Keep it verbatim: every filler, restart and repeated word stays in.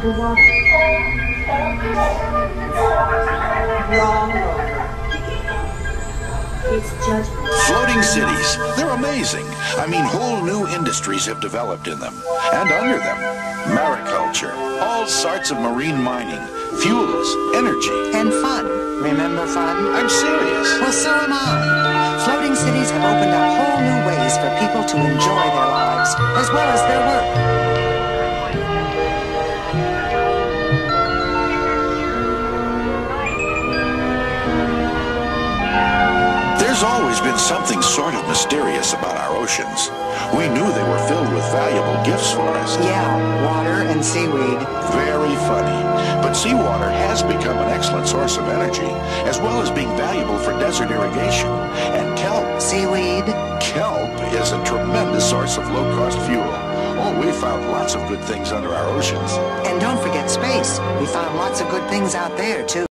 underwater. Wrong, Rover. It's judgment. Floating cities, they're amazing. I mean, whole new industries have developed in them. And under them, mariculture, all sorts of marine mining, fuels, energy. And fun. Remember fun? I'm serious. Well, so am I. Floating cities have opened up whole new ways for people to enjoy their lives, as well as their work. There's always been something sort of mysterious about our oceans. We knew they were filled with valuable gifts for us. Yeah, water and seaweed. Very funny. But seawater has become an excellent source of energy, as well as being valuable for desert irrigation. And kelp. Seaweed. Kelp is a tremendous source of low-cost fuel. Oh, we found lots of good things under our oceans. And don't forget space. We found lots of good things out there, too.